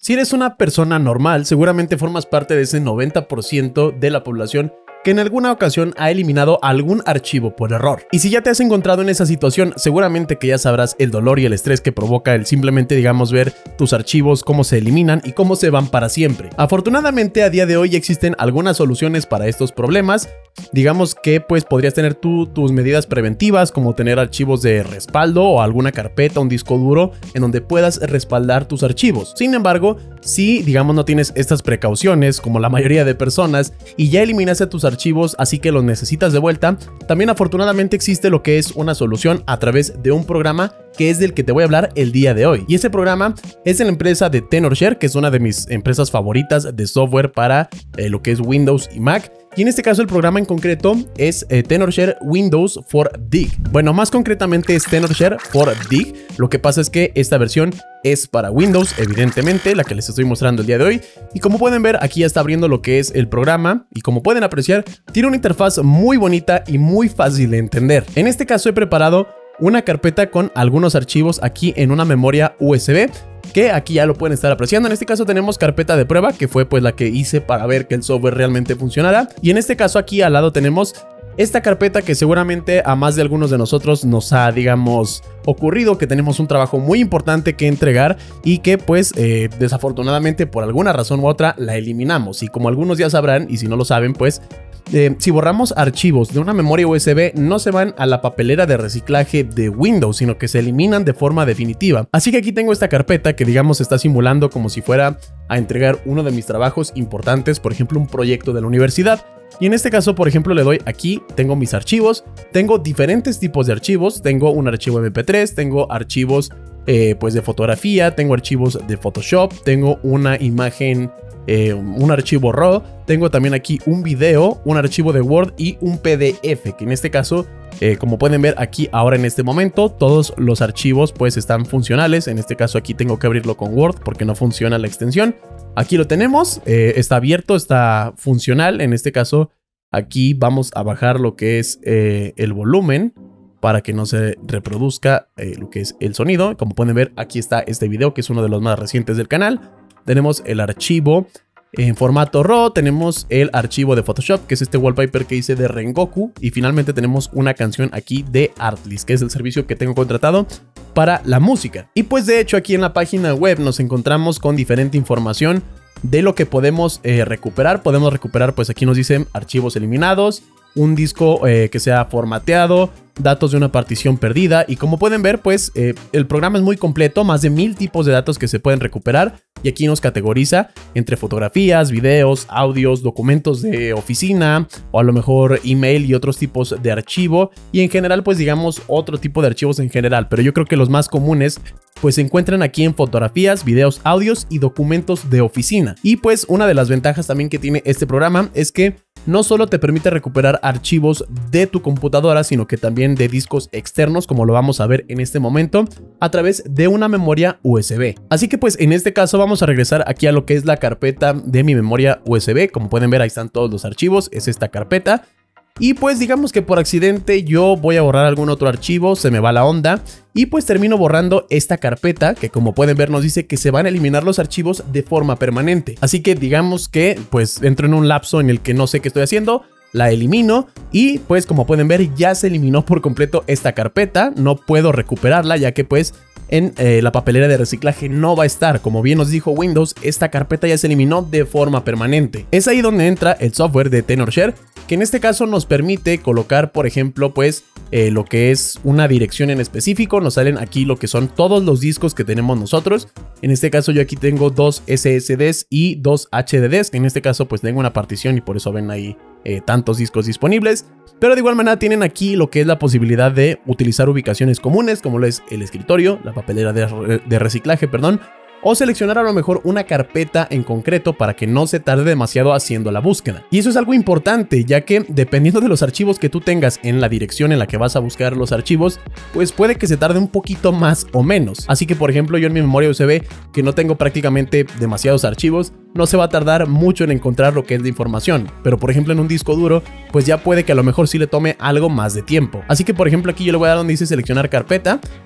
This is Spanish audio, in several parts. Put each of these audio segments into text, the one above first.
Si eres una persona normal, seguramente formas parte de ese 90% de la población que en alguna ocasión ha eliminado algún archivo por error. Y si ya te has encontrado en esa situación, seguramente que ya sabrás el dolor y el estrés que provoca el simplemente, digamos, ver tus archivos, cómo se eliminan y cómo se van para siempre. Afortunadamente, a día de hoy existen algunas soluciones para estos problemas. Digamos que pues podrías tener tus medidas preventivas, como tener archivos de respaldo o alguna carpeta, un disco duro en donde puedas respaldar tus archivos. Sin embargo, si digamos no tienes estas precauciones como la mayoría de personas y ya eliminaste tus archivos, así que los necesitas de vuelta, también afortunadamente existe lo que es una solución a través de un programa que es del que te voy a hablar el día de hoy. Y ese programa es de la empresa de Tenorshare, que es una de mis empresas favoritas de software para lo que es Windows y Mac. Y en este caso el programa en concreto es Tenorshare Windows for Dig. Bueno, más concretamente es Tenorshare for Dig. Lo que pasa es que esta versión es para Windows, evidentemente, la que les estoy mostrando el día de hoy. Y como pueden ver, aquí ya está abriendo lo que es el programa. Y como pueden apreciar, tiene una interfaz muy bonita y muy fácil de entender. En este caso he preparado una carpeta con algunos archivos aquí en una memoria USB, que aquí ya lo pueden estar apreciando. En este caso tenemos carpeta de prueba, que fue pues la que hice para ver que el software realmente funcionara. Y en este caso aquí al lado tenemos esta carpeta que seguramente a más de algunos de nosotros nos ha, digamos, ocurrido que tenemos un trabajo muy importante que entregar y que pues desafortunadamente por alguna razón u otra la eliminamos. Y como algunos ya sabrán, y si no lo saben, pues si borramos archivos de una memoria USB, no se van a la papelera de reciclaje de Windows, sino que se eliminan de forma definitiva. Así que aquí tengo esta carpeta que, digamos, está simulando como si fuera a entregar uno de mis trabajos importantes, por ejemplo, un proyecto de la universidad. Y en este caso, por ejemplo, le doy aquí, tengo mis archivos, tengo diferentes tipos de archivos, tengo un archivo MP3, tengo archivos pues de fotografía, tengo archivos de Photoshop, tengo una imagen, un archivo RAW, tengo también aquí un video, un archivo de Word y un PDF, que en este caso, como pueden ver aquí ahora en este momento, todos los archivos pues están funcionales. En este caso aquí tengo que abrirlo con Word porque no funciona la extensión. Aquí lo tenemos, está abierto, está funcional. En este caso aquí vamos a bajar lo que es el volumen para que no se reproduzca lo que es el sonido. Como pueden ver, aquí está este video que es uno de los más recientes del canal. Tenemos el archivo en formato RAW, tenemos el archivo de Photoshop, que es este wallpaper que hice de Rengoku, y finalmente tenemos una canción aquí de Artlist, que es el servicio que tengo contratado para la música. Y pues de hecho aquí en la página web nos encontramos con diferente información de lo que podemos recuperar. Podemos recuperar, pues aquí nos dicen archivos eliminados, un disco que sea formateado, datos de una partición perdida. Y como pueden ver, pues el programa es muy completo, más de 1000 tipos de datos que se pueden recuperar. Y aquí nos categoriza entre fotografías, videos, audios, documentos de oficina o a lo mejor email y otros tipos de archivo. Y en general, pues digamos otro tipo de archivos en general. Pero yo creo que los más comunes pues se encuentran aquí en fotografías, videos, audios y documentos de oficina. Y pues una de las ventajas también que tiene este programa es que no solo te permite recuperar archivos de tu computadora, sino que también de discos externos, como lo vamos a ver en este momento, a través de una memoria USB. Así que pues en este caso vamos a regresar aquí a lo que es la carpeta de mi memoria USB. Como pueden ver, ahí están todos los archivos, es esta carpeta. Y pues digamos que por accidente yo voy a borrar algún otro archivo, se me va la onda y pues termino borrando esta carpeta que, como pueden ver, nos dice que se van a eliminar los archivos de forma permanente. Así que digamos que pues entro en un lapso en el que no sé qué estoy haciendo, la elimino y pues como pueden ver ya se eliminó por completo esta carpeta. No puedo recuperarla ya que pues en la papelera de reciclaje no va a estar. Como bien nos dijo Windows, esta carpeta ya se eliminó de forma permanente. Es ahí donde entra el software de Tenorshare, que en este caso nos permite colocar, por ejemplo, pues lo que es una dirección en específico. Nos salen aquí lo que son todos los discos que tenemos nosotros. En este caso yo aquí tengo 2 SSDs y 2 HDDs, que en este caso pues tengo una partición y por eso ven ahí tantos discos disponibles. Pero de igual manera tienen aquí lo que es la posibilidad de utilizar ubicaciones comunes, como lo es el escritorio, la papelera de reciclaje, perdón, o seleccionar a lo mejor una carpeta en concreto para que no se tarde demasiado haciendo la búsqueda. Y eso es algo importante, ya que dependiendo de los archivos que tú tengas en la dirección en la que vas a buscar los archivos, pues puede que se tarde un poquito más o menos. Así que por ejemplo yo en mi memoria USB, que no tengo prácticamente demasiados archivos, no se va a tardar mucho en encontrar lo que es la información. Pero por ejemplo en un disco duro, pues ya puede que a lo mejor sí le tome algo más de tiempo. Así que por ejemplo aquí yo le voy a dar donde dice seleccionar carpeta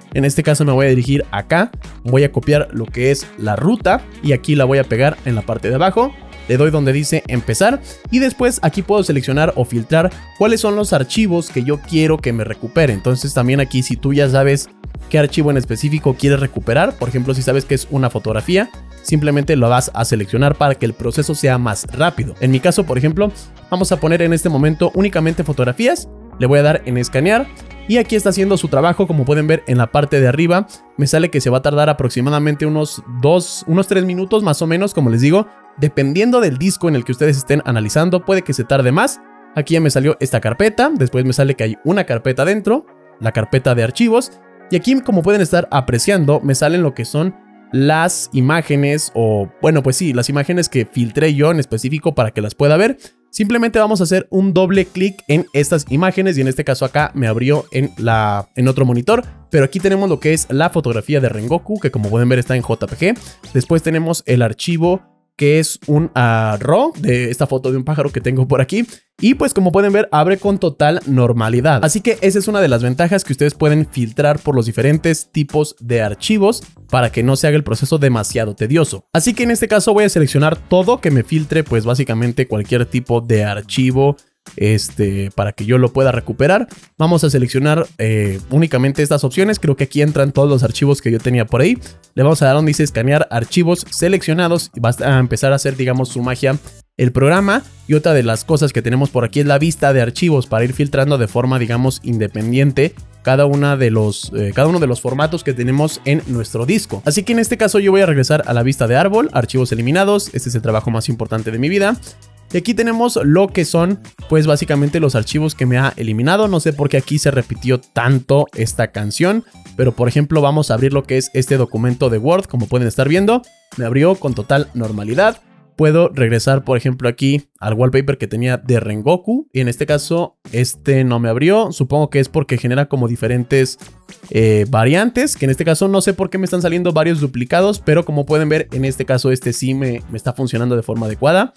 En este caso me voy a dirigir acá, voy a copiar lo que es la ruta y aquí la voy a pegar en la parte de abajo. Le doy donde dice empezar y después aquí puedo seleccionar o filtrar cuáles son los archivos que yo quiero que me recupere. Entonces también aquí, si tú ya sabes qué archivo en específico quieres recuperar, por ejemplo si sabes que es una fotografía, simplemente lo vas a seleccionar para que el proceso sea más rápido. En mi caso, por ejemplo, vamos a poner en este momento únicamente fotografías. Le voy a dar en escanear y aquí está haciendo su trabajo. Como pueden ver en la parte de arriba me sale que se va a tardar aproximadamente unos 3 minutos más o menos. Como les digo, dependiendo del disco en el que ustedes estén analizando, puede que se tarde más. Aquí ya me salió esta carpeta, después me sale que hay una carpeta dentro, la carpeta de archivos, y aquí, como pueden estar apreciando, me salen lo que son las imágenes, o bueno, pues sí, las imágenes que filtré yo en específico para que las pueda ver. Simplemente vamos a hacer un doble clic en estas imágenes y en este caso acá me abrió en otro monitor, pero aquí tenemos lo que es la fotografía de Rengoku, que como pueden ver está en JPG. Después tenemos el archivo que es un RAW de esta foto de un pájaro que tengo por aquí. Y pues como pueden ver, abre con total normalidad. Así que esa es una de las ventajas, que ustedes pueden filtrar por los diferentes tipos de archivos para que no se haga el proceso demasiado tedioso. Así que en este caso voy a seleccionar todo que me filtre, pues básicamente cualquier tipo de archivo para que yo lo pueda recuperar. Vamos a seleccionar únicamente estas opciones. Creo que aquí entran todos los archivos que yo tenía por ahí. Le vamos a dar donde dice escanear archivos seleccionados y va a empezar a hacer, digamos, su magia el programa. Y otra de las cosas que tenemos por aquí es la vista de archivos para ir filtrando de forma, digamos, independiente cada uno de los formatos que tenemos en nuestro disco. Así que en este caso yo voy a regresar a la vista de árbol, archivos eliminados. Este es el trabajo más importante de mi vida. Y aquí tenemos lo que son, pues básicamente los archivos que me ha eliminado. No sé por qué aquí se repitió tanto esta canción, pero por ejemplo vamos a abrir lo que es este documento de Word. Como pueden estar viendo, me abrió con total normalidad. Puedo regresar, por ejemplo, aquí al wallpaper que tenía de Rengoku. Y en este caso, no me abrió. Supongo que es porque genera como diferentes variantes. Que en este caso no sé por qué me están saliendo varios duplicados. Pero como pueden ver, en este caso sí me está funcionando de forma adecuada.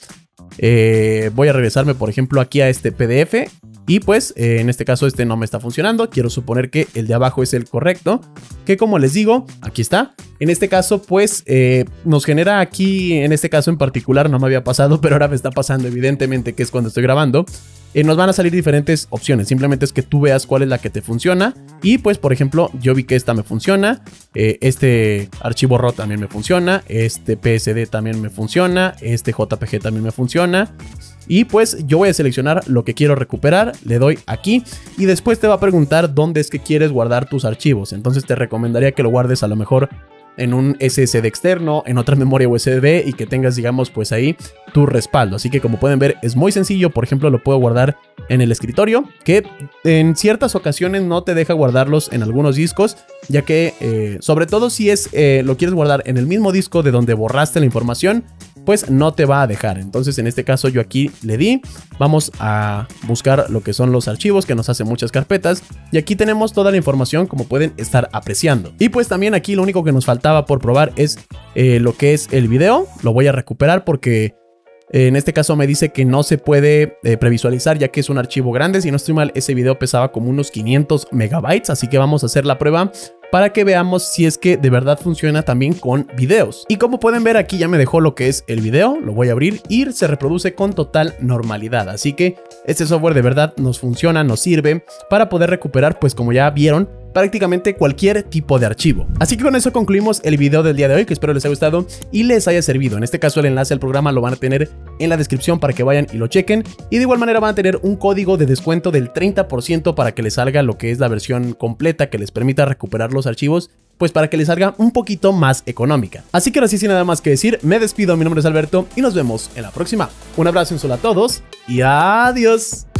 Voy a regresarme, por ejemplo, aquí a este PDF. Y pues en este caso no me está funcionando. Quiero suponer que el de abajo es el correcto, que como les digo, aquí está. En este caso pues nos genera aquí, en este caso en particular no me había pasado, pero ahora me está pasando evidentemente, que es cuando estoy grabando. Nos van a salir diferentes opciones. Simplemente es que tú veas cuál es la que te funciona. Y pues por ejemplo yo vi que esta me funciona. Este archivo RAW también me funciona. Este PSD también me funciona. Este JPG también me funciona. Y pues yo voy a seleccionar lo que quiero recuperar, le doy aquí y después te va a preguntar dónde es que quieres guardar tus archivos. Entonces te recomendaría que lo guardes a lo mejor en un SSD externo, en otra memoria USB y que tengas, digamos, pues ahí tu respaldo. Así que como pueden ver es muy sencillo. Por ejemplo, lo puedo guardar en el escritorio, que en ciertas ocasiones no te deja guardarlos en algunos discos, ya que sobre todo si lo quieres guardar en el mismo disco de donde borraste la información, pues no te va a dejar. Entonces en este caso yo aquí le di, vamos a buscar lo que son los archivos, que nos hace muchas carpetas, y aquí tenemos toda la información, como pueden estar apreciando. Y pues también aquí lo único que nos faltaba por probar es lo que es el video. Lo voy a recuperar porque en este caso me dice que no se puede previsualizar, ya que es un archivo grande. Si no estoy mal, ese video pesaba como unos 500 megabytes, así que vamos a hacer la prueba para que veamos si es que de verdad funciona también con videos. Y como pueden ver, aquí ya me dejó lo que es el video. Lo voy a abrir y se reproduce con total normalidad. Así que este software de verdad nos funciona, nos sirve para poder recuperar, pues como ya vieron, prácticamente cualquier tipo de archivo. Así que con eso concluimos el video del día de hoy, que espero les haya gustado y les haya servido. En este caso el enlace al programa lo van a tener en la descripción para que vayan y lo chequen, y de igual manera van a tener un código de descuento del 30% para que les salga lo que es la versión completa, que les permita recuperar los archivos, pues para que les salga un poquito más económica. Así que ahora sí, sin nada más que decir, me despido. Mi nombre es Alberto y nos vemos en la próxima. Un abrazo y un saludo a todos y adiós.